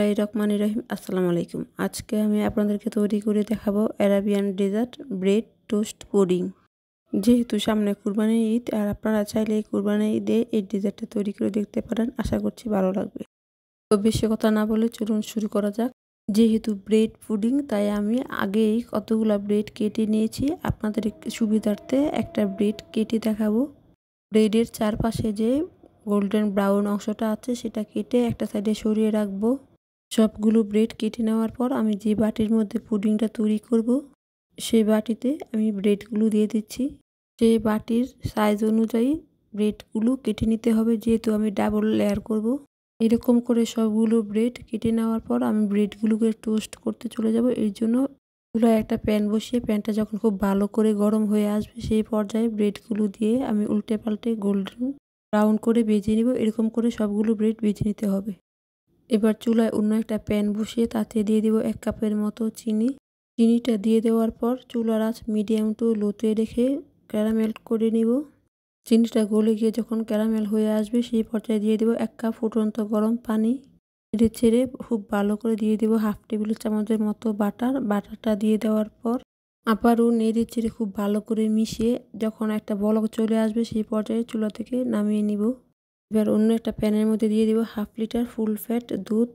बिस्मिल्लाहिर्रहमानिर्रहीम আসসালামু আলাইকুম। আজকে আমি আপনাদেরকে তৈরি করে দেখাবো Arabian dessert bread toast pudding. যেহেতু সামনে কুরবানির ঈদ আর আপনারা চাইলে কুরবানির ঈদে এই ডেজার্টটা তৈরি করে দেখতে পারেন। আশা করছি ভালো লাগবে। তো বেশি কথা না বলে চলুন শুরু করা যাক। যেহেতু ব্রেড পুডিং তাই আমি আগেই কতগুলা ব্রেড কেটে নিয়েছি। আপনাদের সুবিধার্থে একটা ব্রেড কেটে দেখাবো। ব্রেডের চারপাশে যে গোল্ডেন ব্রাউন অংশটা আছে সেটা কেটে একটা সাইডে সরিয়ে রাখবো। সবগুলো ব্রেড কেটে নেওয়ার পর আমি যে বাটির মধ্যে পুডিংটা তৈরি করব সেই বাটিতে আমি ব্রেডগুলো দিয়ে দিচ্ছি। সেই বাটির সাইজ অনুযায়ী ব্রেডগুলো কেটে নিতে হবে, যেহেতু আমি ডাবল লেয়ার করব। এরকম করে সবগুলো ব্রেড কেটে নেওয়ার পর আমি ব্রেডগুলোকে টোস্ট করতে চলে যাব। এই জন্য চুলায় একটা প্যান বসিয়ে প্যানটা যখন খুব ভালো করে গরম হয়ে আসবে সেই পর্যায়ে ব্রেডগুলো দিয়ে আমি উল্টে পাল্টে গোল্ডেন ব্রাউন করে ভেজে নিব। এরকম করে সবগুলো ব্রেড ভেজে নিতে হবে। এবার চুলায় অন্য একটা প্যান বসিয়ে তাতে দিয়ে দিব 1 কাপের মতো চিনি। চিনিটা দিয়ে দেওয়ার পর চুলার আঁচ মিডিয়াম টু লোতে রেখে ক্যারামেল করে নিব। চিনিটা গলে গিয়ে যখন ক্যারামেল হয়ে আসবে সেই পর্যায়ে দিয়ে দেব 1 কাপ ফুটন্ত গরম পানি। নেড়ে ছেড়ে খুব ভালো করে দিয়ে দেব হাফ টেবিল চামচের মতো বাটার। বাটারটা দিয়ে দেওয়ার পর আবারও নেড়ে চেড়ে খুব ভালো করে মিশিয়ে যখন একটা বলক চলে আসবে সেই পর্যায়ে চুলা থেকে নামিয়ে নিব। এবার অন্য একটা প্যানের মধ্যে দিয়ে দিব হাফ লিটার ফুল ফ্যাট দুধ,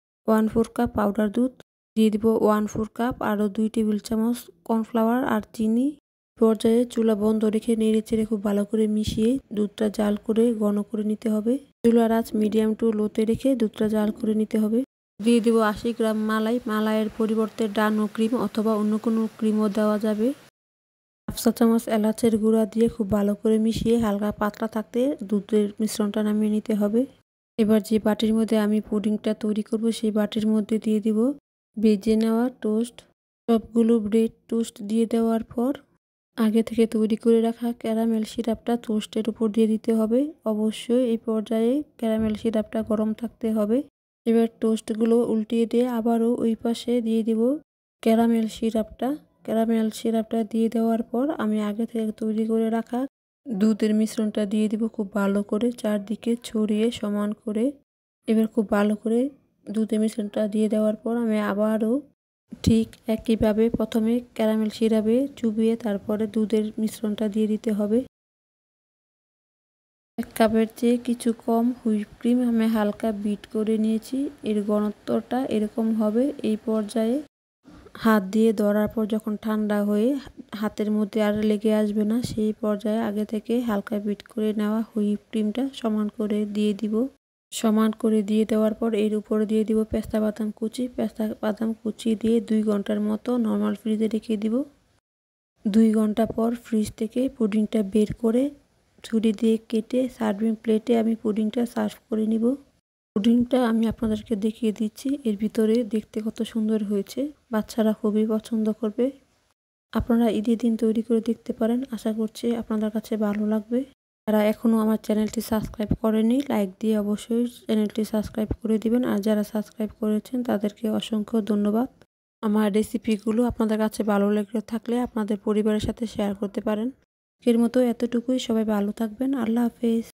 1/4 কাপ পাউডার দুধ, দিয়ে দিব 1/4 কাপ আরও 2 টেবিল চামচ কর্নফ্লাওয়ার আর চিনি। পর্যায়ে চুলা বন্ধ রেখে নেড়ে চেড়ে খুব ভালো করে মিশিয়ে দুধটা জাল করে ঘন করে নিতে হবে। চুলার আঁচ মিডিয়াম টু লোতে রেখে দুধটা জাল করে নিতে হবে। দিয়ে দেব 80 গ্রাম মালাই। মালাইয়ের পরিবর্তে ডানো ক্রিম অথবা অন্য কোনো ক্রিমও দেওয়া যাবে। হাফ চা চামচ এলাচের গুঁড়া দিয়ে খুব ভালো করে মিশিয়ে হালকা পাতলা থাকতে দুধের মিশ্রণটা নামিয়ে নিতে হবে। এবার যে বাটির মধ্যে আমি পুডিংটা তৈরি করব সেই বাটির মধ্যে দিয়ে দিব ভেজে নেওয়া টোস্ট। সবগুলো ব্রেড টোস্ট দিয়ে দেওয়ার পর আগে থেকে তৈরি করে রাখা ক্যারামেল সিরাপটা টোস্টের উপর দিয়ে দিতে হবে। অবশ্যই এই পর্যায়ে ক্যারামেল সিরাপটা গরম থাকতে হবে। এবার টোস্টগুলো উল্টিয়ে দিয়ে আবারও ওই পাশে দিয়ে দিব ক্যারামেল সিরাপটা। ক্যারামেল সিরাপটা দিয়ে দেওয়ার পর আমি আগে থেকে তৈরি করে রাখা দুধের মিশ্রণটা দিয়ে দিব খুব ভালো করে চারদিকে ছড়িয়ে সমান করে। এবার খুব ভালো করে দুধের মিশ্রণটা দিয়ে দেওয়ার পর আমি আবারও ঠিক একইভাবে প্রথমে ক্যারামেল সিরাপে চুবিয়ে তারপরে দুধের মিশ্রণটা দিয়ে দিতে হবে। 1 কাপের চেয়ে কিছু কম হুইপ ক্রিম আমি হালকা বিট করে নিয়েছি। এর ঘনত্বটা এরকম হবে। এই পর্যায়ে হাত দিয়ে ধরার পর যখন ঠান্ডা হয়ে হাতের মধ্যে আর লেগে আসবে না সেই পর্যায়ে আগে থেকে হালকা বিট করে নেওয়া হুইপ ক্রিমটা সমান করে দিয়ে দিব। সমান করে দিয়ে দেওয়ার পর এর উপরে দিয়ে দিব পেস্তা বাদাম কুচি। পেস্তা বাদাম কুচি দিয়ে 2 ঘন্টার মতো নর্মাল ফ্রিজে রেখে দিব। 2 ঘন্টা পর ফ্রিজ থেকে পুডিংটা বের করে ছুরি দিয়ে কেটে সার্ভিং প্লেটে আমি পুডিংটা সার্ভ করে নিব। পুডিংটা আমি আপনাদেরকে দেখিয়ে দিচ্ছি। এর ভিতরে দেখতে কত সুন্দর হয়েছে। বাচ্চারা খুবই পছন্দ করবে। আপনারা ঈদের দিন তৈরি করে দেখতে পারেন। আশা করছি আপনাদের কাছে ভালো লাগবে। যারা এখনও আমার চ্যানেলটি সাবস্ক্রাইব করেনি লাইক দিয়ে অবশ্যই চ্যানেলটি সাবস্ক্রাইব করে দিবেন। আর যারা সাবস্ক্রাইব করেছেন তাদেরকে অসংখ্য ধন্যবাদ। আমার রেসিপিগুলো আপনাদের কাছে ভালো লেগে থাকলে আপনাদের পরিবারের সাথে শেয়ার করতে পারেন। এর মতো এতটুকুই। সবাই ভালো থাকবেন। আল্লাহ হাফেজ।